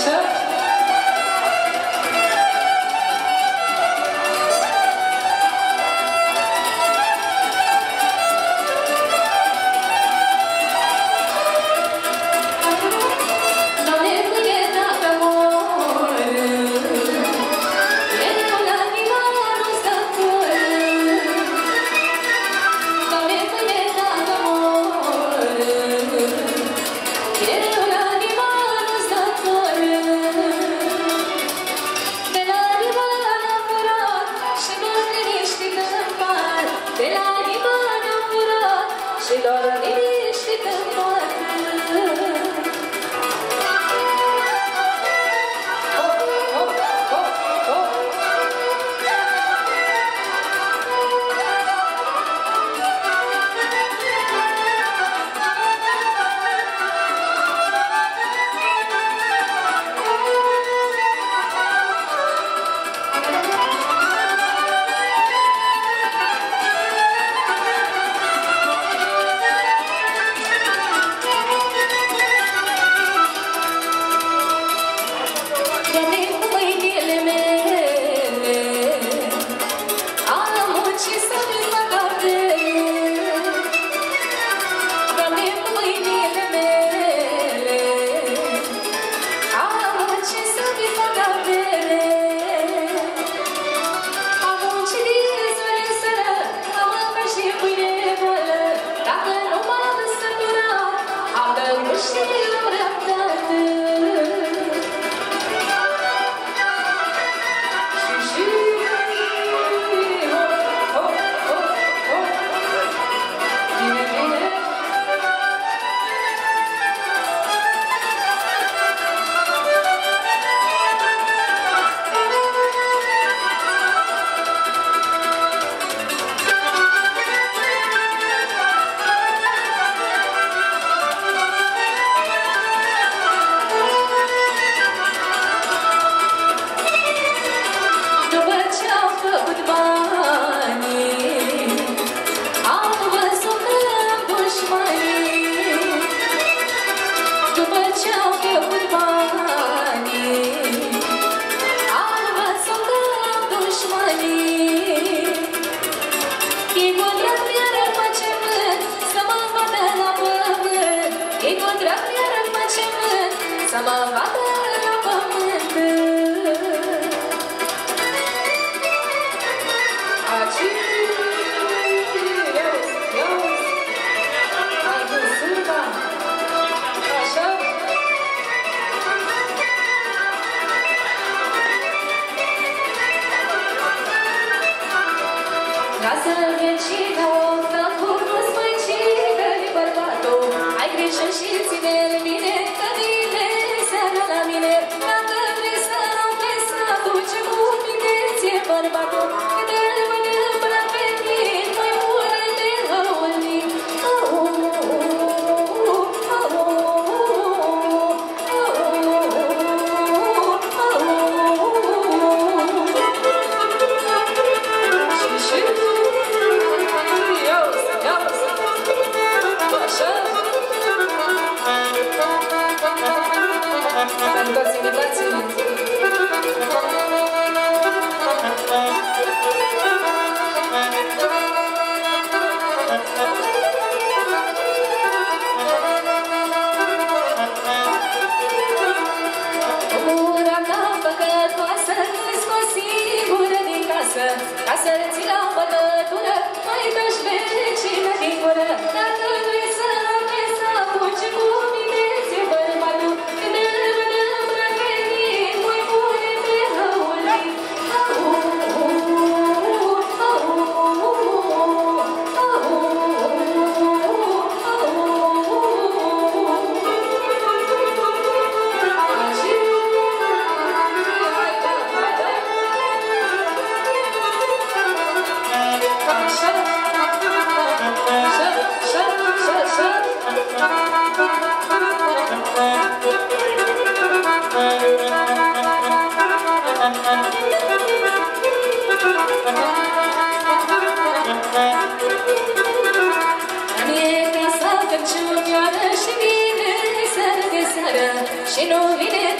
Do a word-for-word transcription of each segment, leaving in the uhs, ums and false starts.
Și nu vine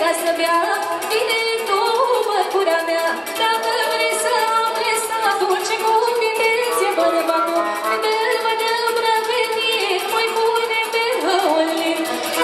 ca să bea. Vine tu, măcura mea, dacă vrei să afli să aduce cuvinte, ție bărbatul, de mă dă prăvenit, mai pune pe hăulin.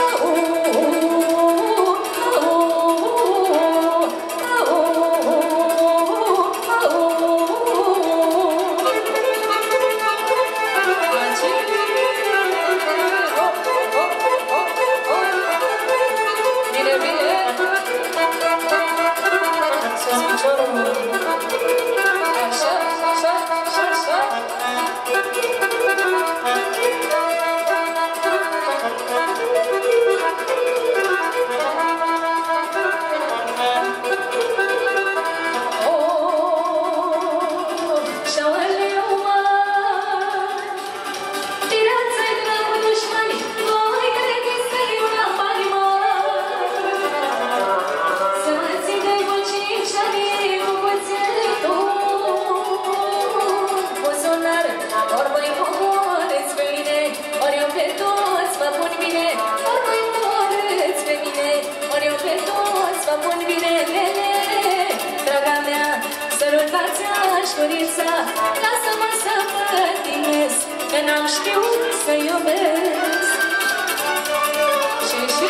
Lasă-mă să pătimesc, că n-am știut să iubesc. Și și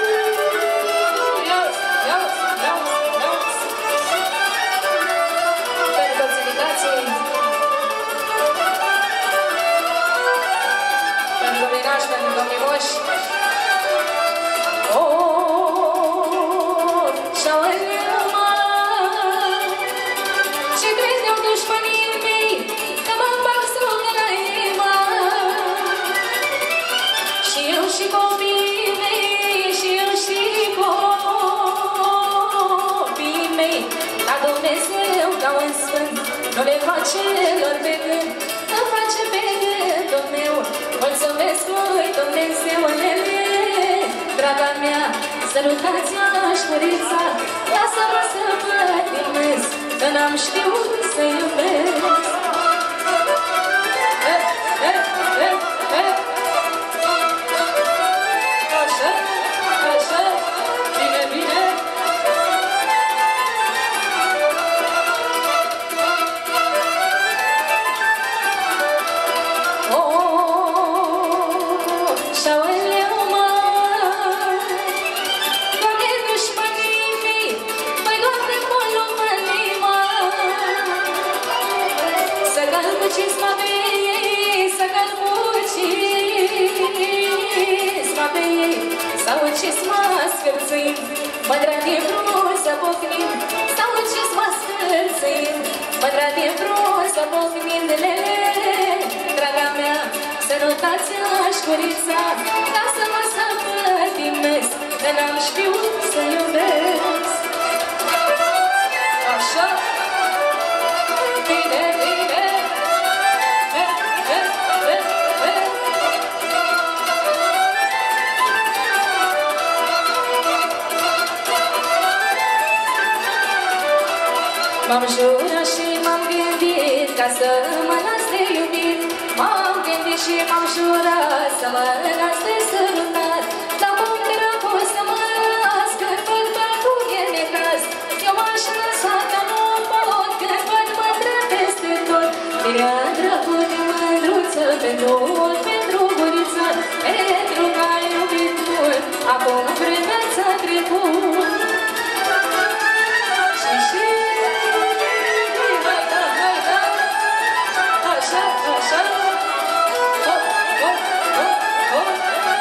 ios, ios, ios, ios. Pentru toți invitații, pentru domnii nași, pentru domnii moși. Nu le face lor pe gând, îmi face pe gândul meu. Mulțumesc lui Dumnezeulele, draga mea, sărutați-aș murița. Lasă-mă să pătimesc, că n-am știut să iubesc. He, he, he, he. Așa, așa, bine, bine. Sau ce-ți mă scârțâim, mă dragi frumos să pocnim. Sau ce-ți mă scârțâim, mă dragi frumos să pocnim. Lele, draga mea, sărutați-aș curița. Lasă-mă să pătimesc, că n-am știut să iubesc. Așa, bine, bine. He, he, he, he. M-am jurat și m-am gândit ca să mă las de iubit. M-am gândit și m-am jurat să mă las de sărutat. Dar cum dragul să mă las, când văd bătul e necaz. Eu m-aș lăsa, dar nu pot, când văd mândră peste tot. Mirea dragul de mândruță, pentru mult, pentru guriță, pentru că ai iubit mult, acum vremea ți-a trecut. Și și așa, așa, hop, hop, hop, hop.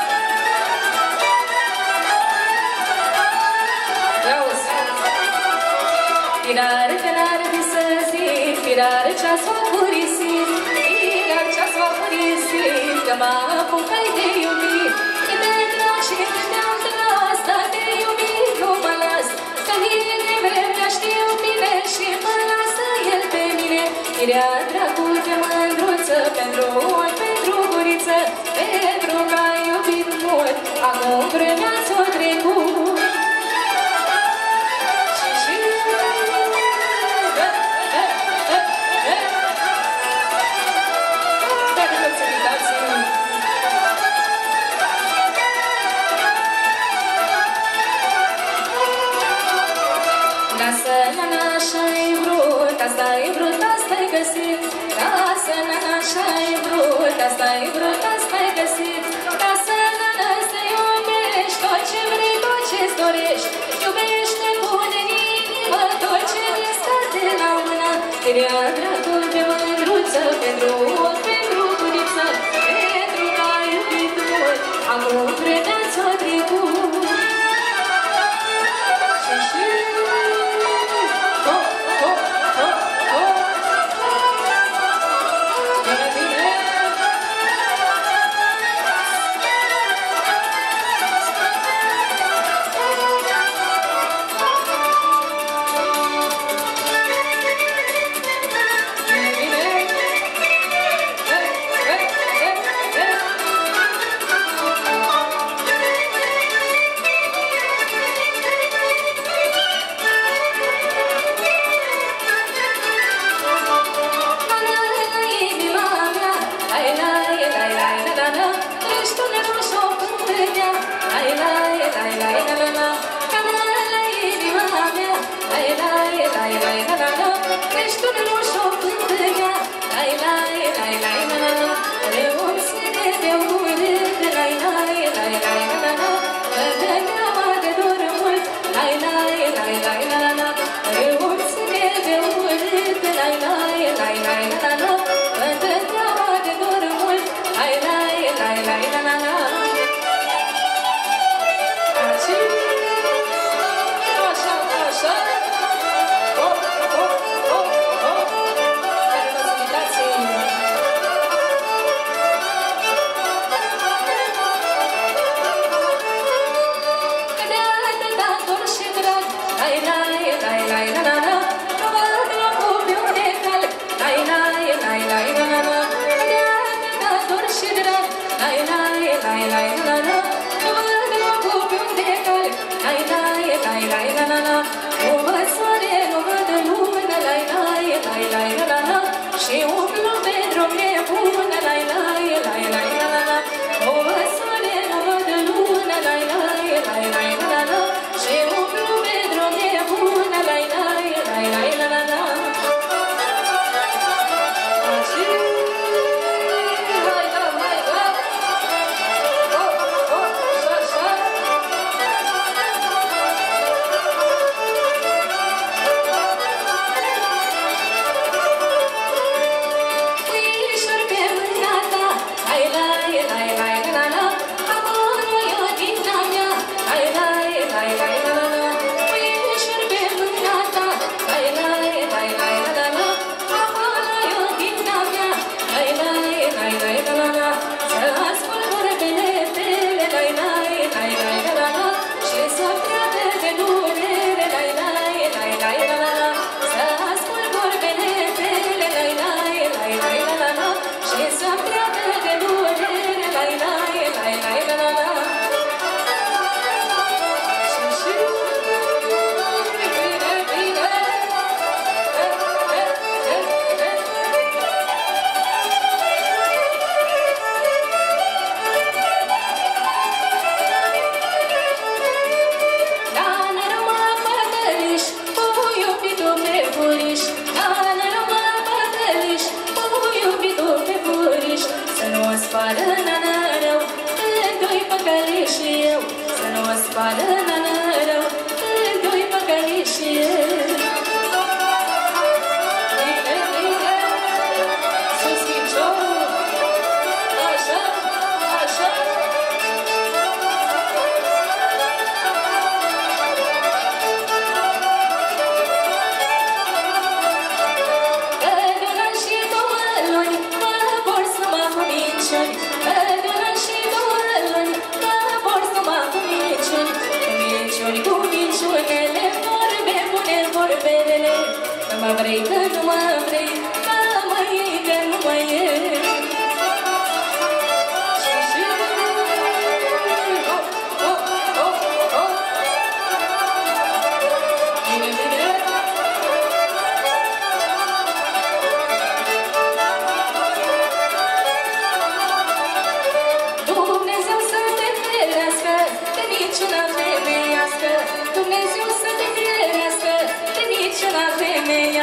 Auzi, firare, firare de să zic, firare ce-ați făcurisit, firare ce-ați făcurisit, că mă apucai de iubit. E de drag și de te-am tras, dar de iubit nu mă las, că vine vremea știu bine și mă lasă el pe mine. Mirea dragul de mândruță, pentru oi, pentru guriță, pentru că ai iubit mult, acum vremea ți-o trecut. Și și he, he, he, he. Pentru toți invitații. asta-i brut, asta-i găsit. Casă, nana, așa-i brut, asta-i brut, asta-i găsit. Casă, nana, să iubești tot ce vrei, tot ce-ți dorești. Iubește bun în inimă tot ce ne scade la mână. Te ia dragul de mândruță, pentru ochi, pentru buniță, pentru că ai iubit mult, acum vredeați-o trecut.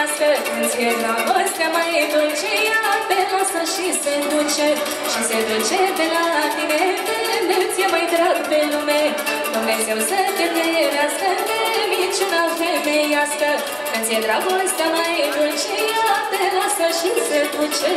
trăiască, când ți-e dragostea mai dulce, ea te lasă și se duce, și se duce de la tine, de ți-e mai drag pe lume. Dumnezeu să te ferească de minciuna femeiască, când ți-e dragostea mai dulce, ea te lasă și se duce.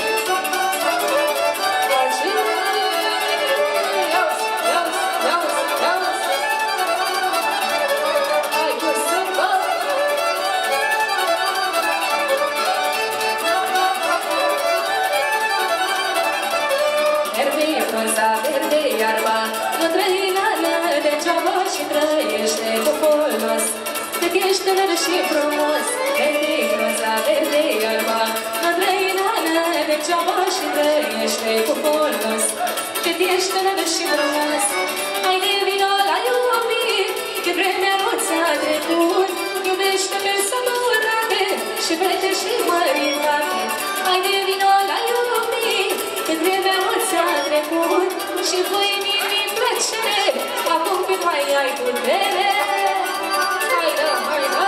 Verde iarba, nu trăina degeaba și trăiește cu folos. Cât ești tânăr și frumos, verde roza, verde iarba, nu trăina degeaba și trăiește cu folos. Cât ești tânăr și frumos, hai de vino la iubit, că vremea nu ți-a trecut. Iubește-te să nu rate și frate și măritate. Hai de vino la iubit, că vremea nu ți-a trecut. Și voi mi-mi plăcere, acum cât mai ai putere. Hai da, hai da.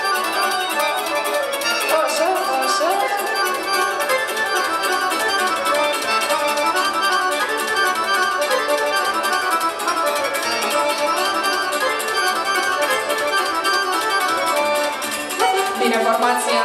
Așa, așa. Bine, formația.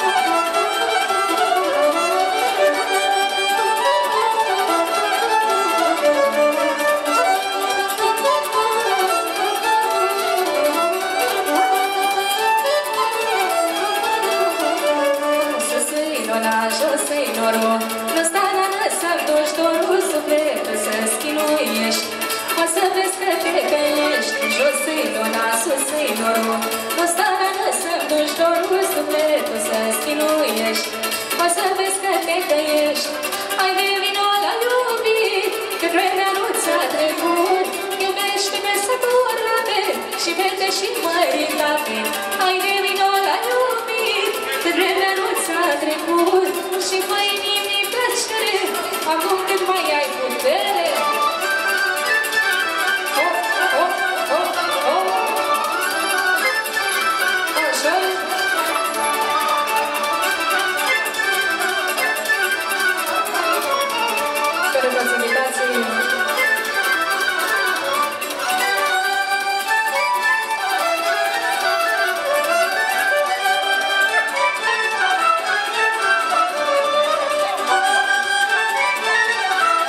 Nu sta la lăsat duși dorul sufletul să schinuiești. O să vezi că te căiești, jos-i luna, sus-i norul. Nu sta la lăsat duși dorul sufletul să schinuiești. O să vezi că te căiești. Hai de vino la iubit, că vremea nu ți-a trecut. Iubește-te să curate și vede și măritate. Hai de vino la iubit, că vremea nu ți-a trecut. Și fă-i nimic plăcere, acum cât mai ai